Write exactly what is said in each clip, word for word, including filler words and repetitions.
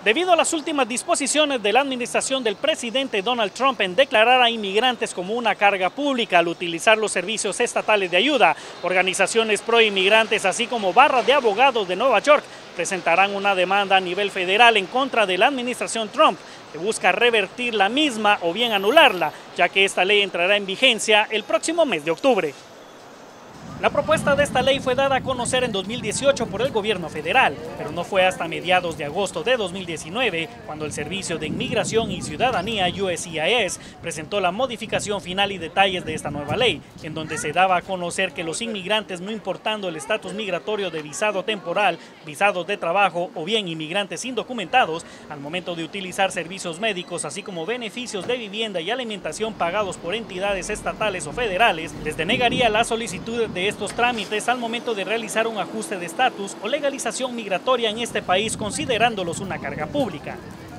Debido a las últimas disposiciones de la administración del presidente Donald Trump en declarar a inmigrantes como una carga pública al utilizar los servicios estatales de ayuda, organizaciones pro-inmigrantes así como barras de abogados de Nueva York presentarán una demanda a nivel federal en contra de la administración Trump, que busca revertir la misma o bien anularla, ya que esta ley entrará en vigencia el próximo mes de octubre. La propuesta de esta ley fue dada a conocer en dos mil dieciocho por el gobierno federal, pero no fue hasta mediados de agosto de dos mil diecinueve cuando el Servicio de Inmigración y Ciudadanía U S C I S presentó la modificación final y detalles de esta nueva ley, en donde se daba a conocer que los inmigrantes, no importando el estatus migratorio de visado temporal, visados de trabajo o bien inmigrantes indocumentados, al momento de utilizar servicios médicos así como beneficios de vivienda y alimentación pagados por entidades estatales o federales, les denegaría la solicitud de estos trámites al momento de realizar un ajuste de estatus o legalización migratoria en este país, considerándolos una carga pública.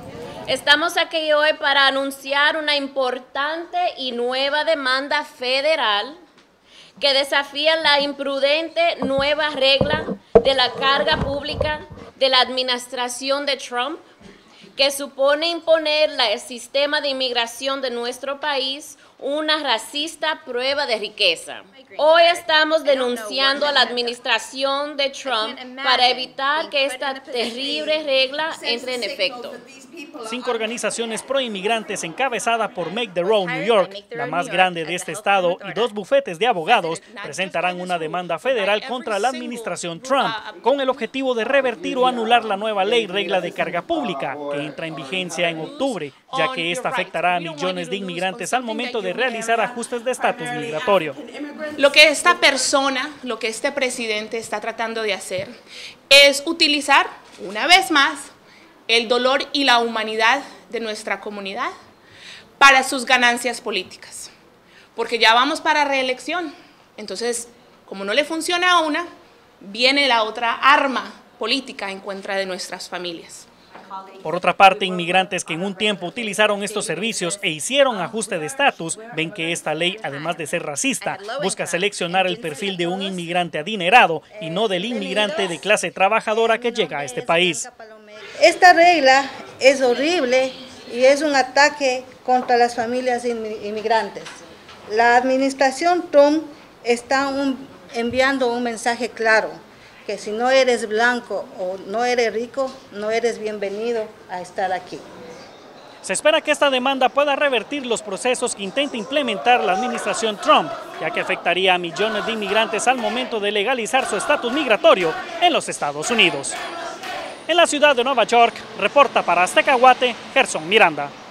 Estamos aquí hoy para anunciar una importante y nueva demanda federal que desafía la imprudente nueva regla de la carga pública de la administración de Trump, que supone imponer al sistema de inmigración de nuestro país una racista prueba de riqueza. Hoy estamos denunciando a la administración de Trump para evitar que esta terrible regla entre en efecto. Cinco organizaciones pro-inmigrantes encabezadas por Make the Road New York, la más grande de este estado, y dos bufetes de abogados presentarán una demanda federal contra la administración Trump con el objetivo de revertir o anular la nueva ley regla de carga pública que entra en vigencia en octubre, ya que esta afectará a millones de inmigrantes al momento de realizar ajustes de estatus migratorio. Lo que esta persona, lo que este presidente está tratando de hacer es utilizar una vez más el dolor y la humanidad de nuestra comunidad para sus ganancias políticas, porque ya vamos para reelección. Entonces, como no le funciona a una, viene la otra arma política en contra de nuestras familias. Por otra parte, inmigrantes que en un tiempo utilizaron estos servicios e hicieron ajuste de estatus, ven que esta ley, además de ser racista, busca seleccionar el perfil de un inmigrante adinerado y no del inmigrante de clase trabajadora que llega a este país. Esta regla es horrible y es un ataque contra las familias inmigrantes. La administración Trump está un, enviando un mensaje claro, que si no eres blanco o no eres rico, no eres bienvenido a estar aquí. Se espera que esta demanda pueda revertir los procesos que intenta implementar la administración Trump, ya que afectaría a millones de inmigrantes al momento de legalizar su estatus migratorio en los Estados Unidos. En la ciudad de Nueva York, reporta para Azteca Guate, Gerson Miranda.